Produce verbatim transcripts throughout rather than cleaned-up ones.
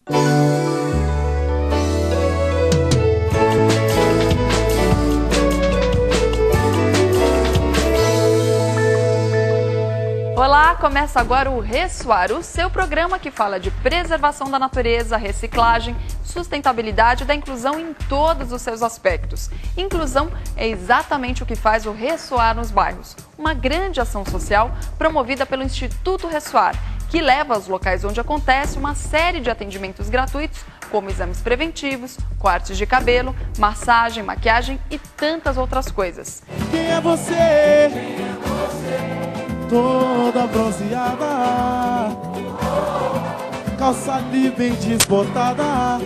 Olá, começa agora o Ressoar, o seu programa que fala de preservação da natureza, reciclagem, sustentabilidade e da inclusão em todos os seus aspectos. Inclusão é exatamente o que faz o Ressoar nos bairros, uma grande ação social promovida pelo Instituto Ressoar, que leva aos locais onde acontece uma série de atendimentos gratuitos, como exames preventivos, cortes de cabelo, massagem, maquiagem e tantas outras coisas. Quem é você? Quem é você? Toda bronzeada, calça ali bem desbotada.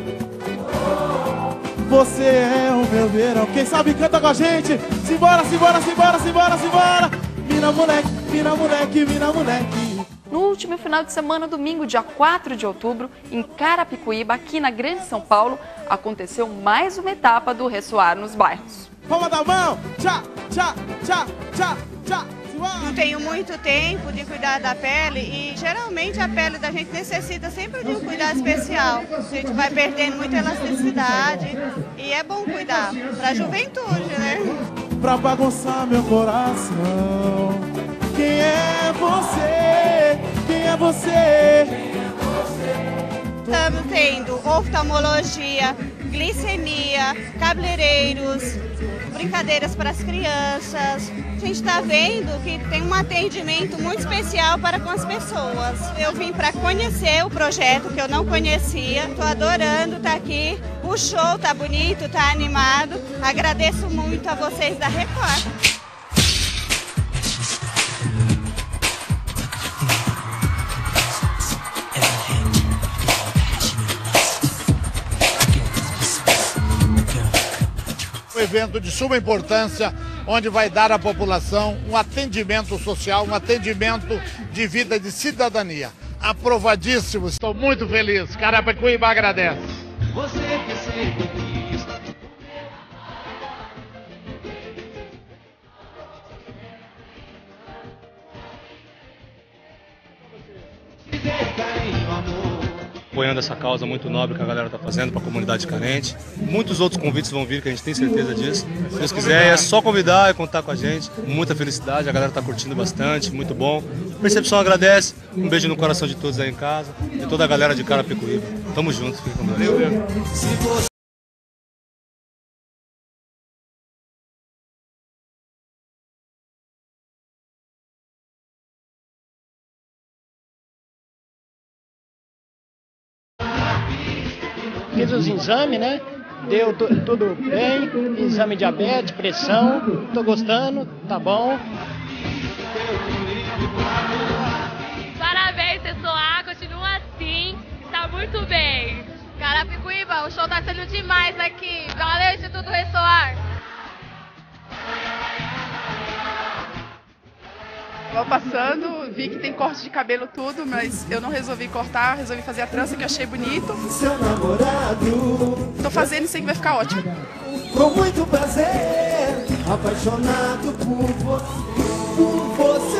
Você é o meu verão. Quem sabe canta com a gente. Simbora, simbora, simbora, simbora, simbora. Mina moleque, mina moleque, mina moleque. No último final de semana, domingo, dia quatro de outubro, em Carapicuíba, aqui na Grande São Paulo, aconteceu mais uma etapa do Ressoar nos bairros. Palma da mão, tchá, tchá, tchá, tchá, tchá. Não tenho muito tempo de cuidar da pele e geralmente a pele da gente necessita sempre de um cuidado especial. A gente vai perdendo muita elasticidade e é bom cuidar para a juventude, né? Pra bagunçar meu coração. Quem é você? Quem é você? Estamos tendo oftalmologia, glicemia, cabeleireiros, brincadeiras para as crianças. A gente está vendo que tem um atendimento muito especial para com as pessoas. Eu vim para conhecer o projeto que eu não conhecia, estou adorando estar aqui. O show tá bonito, tá animado. Agradeço muito a vocês da Record. Um evento de suma importância, onde vai dar à população um atendimento social, um atendimento de vida, de cidadania. Aprovadíssimo, estou muito feliz. Carapicuíba agradece. Você que sempre quis. Apoiando essa causa muito nobre que a galera está fazendo para a comunidade carente. Muitos outros convites vão vir, que a gente tem certeza disso. Se Deus quiser, é só convidar e contar com a gente. Muita felicidade, a galera está curtindo bastante, muito bom. Percepção agradece, um beijo no coração de todos aí em casa e toda a galera de Carapicuíba. Tamo junto, fica com Deus. Fiz os exames, né? Deu tudo bem, exame de diabetes, pressão, tô gostando, tá bom. Parabéns, Ressoar, continua assim, tá muito bem. Carapicuíba, o show tá sendo demais aqui. Valeu, Instituto Ressoar. Tava passando, vi que tem corte de cabelo tudo, mas eu não resolvi cortar, resolvi fazer a trança que eu achei bonito. Seu namorado. Tô fazendo e sei que vai ficar ótimo. Com muito prazer, apaixonado por você, por você.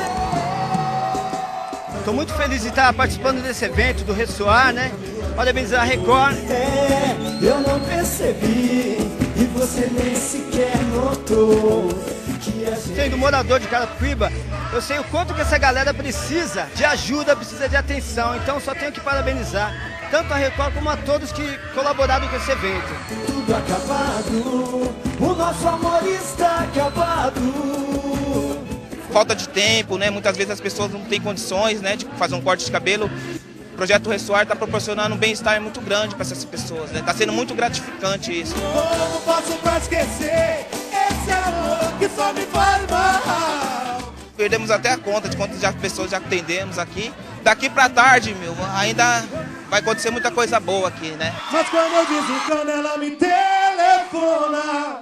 Tô muito feliz de estar participando desse evento do Ressoar, né? Parabenizar a Record. É, eu não percebi e você nem sequer notou. Sendo morador de Carapicuíba, eu sei o quanto que essa galera precisa de ajuda, precisa de atenção. Então só tenho que parabenizar tanto a Record como a todos que colaboraram com esse evento. Tudo acabado, o nosso amor está acabado. Falta de tempo, né? Muitas vezes as pessoas não têm condições, né, de fazer um corte de cabelo. O Projeto Ressoar está proporcionando um bem-estar muito grande para essas pessoas, né? Está sendo muito gratificante isso. Como posso pra esquecer esse amor que só me faz mal? Perdemos até a conta de quantas pessoas já atendemos aqui. Daqui pra tarde, meu, ainda vai acontecer muita coisa boa aqui, né? Mas quando eu desencano, ela me telefona.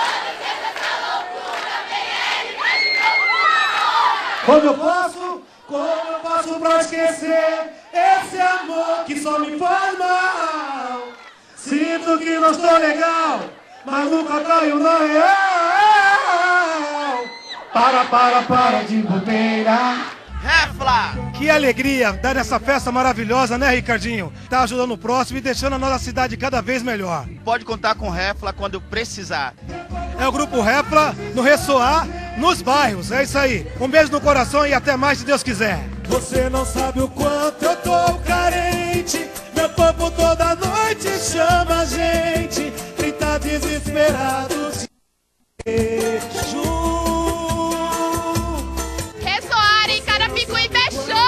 Como eu posso, como eu posso pra esquecer esse amor que só me faz mal? Sinto que não estou legal, mas nunca caio na real. Para, para, para de bobeira. Refla! Que alegria dar essa festa maravilhosa, né, Ricardinho? Tá ajudando o próximo e deixando a nossa cidade cada vez melhor. Pode contar com Refla quando precisar. É o Grupo Refla no Ressoar, nos bairros. É isso aí. Um beijo no coração e até mais, se Deus quiser. Você não sabe o quanto eu tô carente. Meu povo toda noite chama a gente. Quem tá desesperado te beijo. Ressoar em Carapicuíba é show!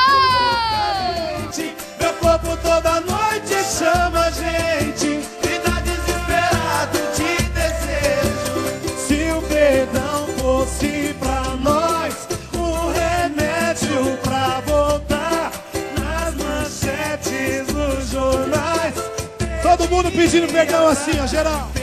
Meu povo toda noite chama a gente. Quem tá desesperado te desejo. Se o perdão fosse pra nós, um remédio pra voltar nas manchetes dos jornais. Todo mundo pedindo perdão assim, ó, geral.